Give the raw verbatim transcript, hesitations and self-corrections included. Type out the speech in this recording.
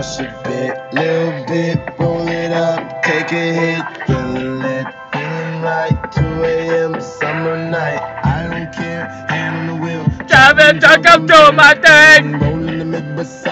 crush a bit, little bit, roll it up, take a hit, feel it, feeling right. two A M summer night, I don't care, hand on the wheel, Driving, talk up to my thing. rolling the mid